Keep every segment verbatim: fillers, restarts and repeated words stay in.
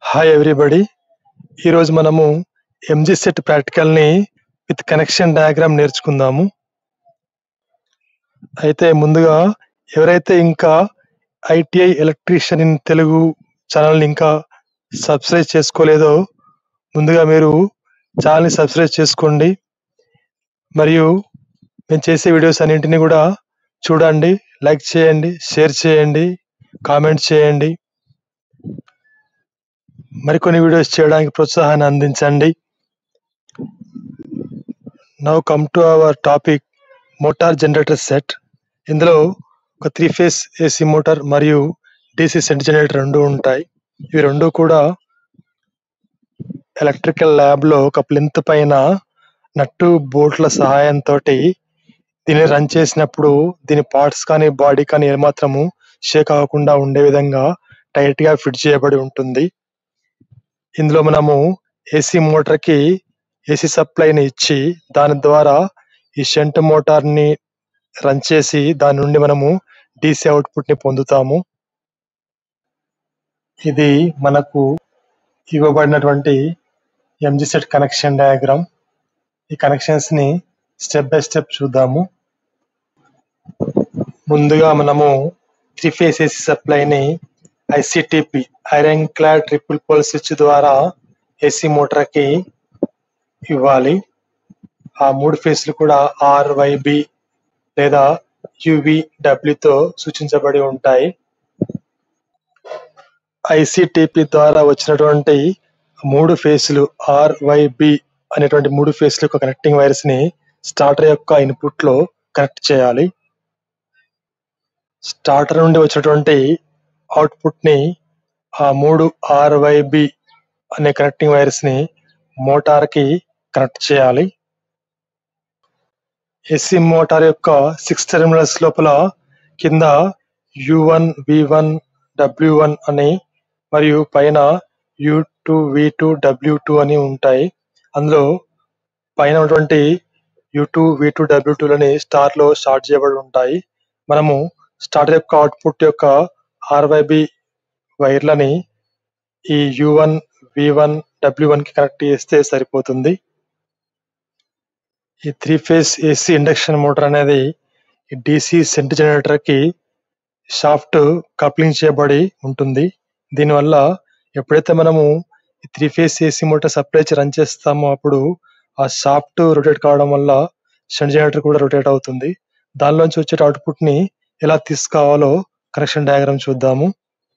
Hi everybody. ఈరోజు మనము MG set ప్రాక్టికల్ని విత్ కనెక్షన్ డయాగ్రామ్ నేర్చుకుందాము. అయితే ముందుగా ఎవరైతే ఇంకా ఐటీఐ ఎలక్ట్రీషియన్ ఇన్ తెలుగు ఛానల్ని ఇంకా సబ్స్క్రైబ్ చేసుకోలేదో ముందుగా మీరు ఛానల్ని సబ్స్క్రైబ్ చేసుకోండి. మరియు నేను చేసే వీడియోస్ అన్నింటినీ కూడా చూడండి, లైక్ చేయండి, షేర్ చేయండి, కామెంట్ చేయండి. మరికొన్ని వీడియోస్ చేయడానికి ప్రోత్సాహాన్ని అందించండి. Now come to our topic motor generator set. ఇందులో ఒక త్రీ ఫేస్ ఏసీ మోటార్ మరియు డీసీ సెట్ జనరేటర్ రెండు ఉంటాయి. ఇవి రెండు కూడా ఎలక్ట్రికల్ ల్యాబ్లో ఒక ప్లింత్ పైన నట్టు బోల్ట్ల సహాయంతో దీన్ని రన్ చేసినప్పుడు దీని పార్ట్స్ కానీ బాడీ కానీ ఏమాత్రము షేక్ అవ్వకుండా ఉండే విధంగా టైట్గా ఫిట్ చేయబడి ఉంటుంది. ఇందులో మనము ఏసీ మోటార్కి ఏసీ సప్లైని ఇచ్చి దాని ద్వారా ఈ షంట్ మోటార్ని రన్ చేసి దాని నుండి మనము డీసీ అవుట్పుట్ని పొందుతాము. ఇది మనకు ఇవ్వబడినటువంటి ఎంజీ సెట్ కనెక్షన్ డయాగ్రామ్. ఈ కనెక్షన్స్ని స్టెప్ బై స్టెప్ చూద్దాము. ముందుగా మనము త్రీ ఫేస్ ఏసీ సప్లైని ICTP iron clad triple pole switch ద్వారా ఏసీ మోటార్కి ఇవ్వాలి. ఆ మూడు ఫేస్లు కూడా ఆర్వైబి లేదా యువిడబ్ల్యూతో సూచించబడి ఉంటాయి. ఐసిటిపి ద్వారా వచ్చినటువంటి మూడు ఫేస్లు ఆర్వైబి అనేటువంటి మూడు ఫేస్లు కనెక్టింగ్ వైర్స్ ని స్టార్టర్ యొక్క ఇన్పుట్ లో కనెక్ట్ చేయాలి. స్టార్టర్ నుండి వచ్చినటువంటి అవుట్పుట్ ని ఆ మూడు ఆర్వైబి అనే కనెక్టింగ్ వైర్స్ ని మోటార్ కి కనెక్ట్ చేయాలి. ఏసీ మోటార్ యొక్క సిక్స్ టెర్మినల్స్ లోపల కింద U one V one W one అని మరియు పైన U two V two W two అని ఉంటాయి. అందులో పైన ఉన్నటువంటి U two V two W two లని స్టార్ లో షార్ట్ చేయబడి ఉంటాయి. మనము స్టార్టర్ యొక్క అవుట్పుట్ యొక్క ఆర్వైబి వైర్లని ఈ U one V one W one కి కనెక్ట్ చేస్తే సరిపోతుంది. ఈ three phase AC induction motor అనేది డీసీ సెంట్ జనరేటర్ కి షాఫ్ట్ కప్లింగ్ చేయబడి ఉంటుంది. దీనివల్ల ఎప్పుడైతే మనము ఈ three phase AC motor supply run చేస్తామో అప్పుడు ఆ షాఫ్ట్ రొటేట్ కావడం వల్ల షంట్ జనరేటర్ కూడా రొటేట్ అవుతుంది. దానిలోంచి వచ్చే అవుట్పుట్ ని ఎలా తీసుకోవాలో కనెక్షన్ డయాగ్రామ్ చూద్దాము.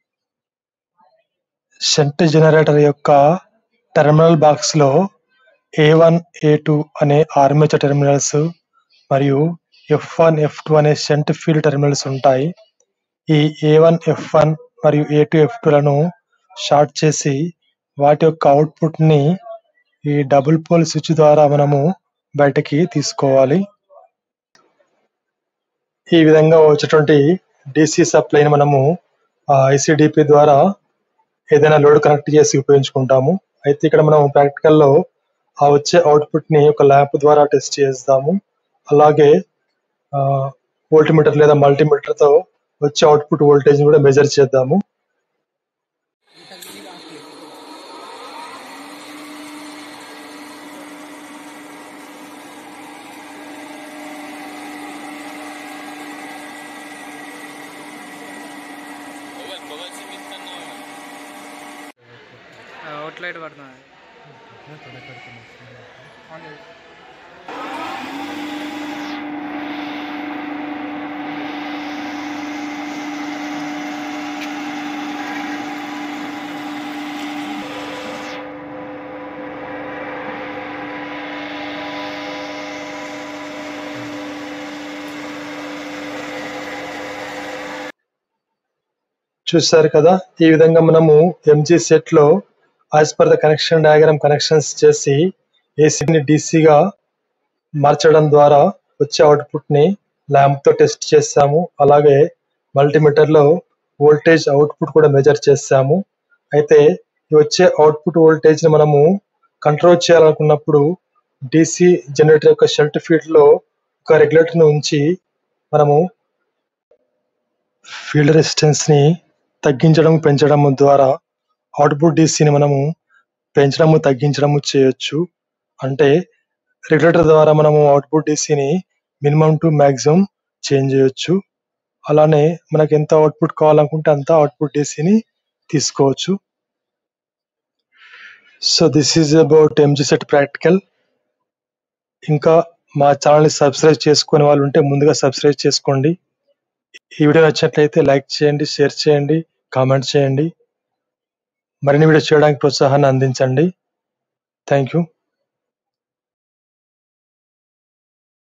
షంట్ జనరేటర్ యొక్క టెర్మినల్ బాక్స్ లో ఏ వన్ ఏ టూ అనే ఆర్మేచర్ టెర్మినల్స్ మరియు ఎఫ్ వన్ ఎఫ్ టూ అనే షంట్ ఫీల్డ్ టెర్మినల్స్ ఉంటాయి. ఈ ఏ వన్ ఎఫ్ వన్ మరియు ఏ టూ ఎఫ్ టూ లను షార్ట్ చేసి వాటి యొక్క అవుట్పుట్ ని ఈ డబుల్ పోల్ స్విచ్ ద్వారా మనము బయటకి తీసుకోవాలి. ఈ విధంగా వచ్చేటువంటి డీసీ సప్లైని మనము ఐసిడిపి ద్వారా ఏదైనా లోడ్ కనెక్ట్ చేసి ఉపయోగించుకుంటాము. అయితే ఇక్కడ మనం ప్రాక్టికల్లో ఆ వచ్చే అవుట్పుట్ ని ఒక ల్యాంప్ ద్వారా టెస్ట్ చేస్తాము. అలాగే వోల్టీమీటర్ లేదా మల్టీమీటర్ తో వచ్చే అవుట్పుట్ వోల్టేజ్ కూడా మెజర్ చేద్దాము. అవుట్లైట్ పడుతుంది. చూసారు కదా, ఈ విధంగా మనము ఎంజీ సెట్ లో as per the connection diagram connections చేసి ఏసీని డీసీగా మార్చడం ద్వారా వచ్చే అవుట్పుట్ ని ల్యాంప్ తో టెస్ట్ చేసాము. అలాగే మల్టీమీటర్ లో వోల్టేజ్ అవుట్పుట్ కూడా మెజర్ చేసాము. అయితే వచ్చే అవుట్పుట్ వోల్టేజ్ ని మనము కంట్రోల్ చేయాలనుకున్నప్పుడు డీసీ జనరేటర్ యొక్క షంట్ ఫీల్డ్ లో ఒక రెగ్యులేటర్ ని ఉంచి మనము ఫీల్డ్ రెసిస్టెన్స్ ని తగ్గించడం పెంచడం ద్వారా అవుట్పుట్ డీసీని మనము పెంచడము తగ్గించడము చేయొచ్చు. అంటే రెగ్యులేటర్ ద్వారా మనము అవుట్పుట్ డీసీని మినిమం టు మ్యాక్సిమం చేంజ్ చేయొచ్చు. అలానే మనకి ఎంత అవుట్పుట్ కావాలనుకుంటే అంత అవుట్పుట్ డీసీని తీసుకోవచ్చు. So this is about MG set practical. ఇంకా మా ఛానల్ని సబ్స్క్రైబ్ చేసుకునే వాళ్ళు ఉంటే ముందుగా సబ్స్క్రైబ్ చేసుకోండి. ఈ వీడియో నచ్చినట్లయితే లైక్ చేయండి, షేర్ చేయండి, కామెంట్ చేయండి. మరిన్ని వీడియోస్ చేయడానికి ప్రోత్సాహాన్ని అందించండి. Thank you.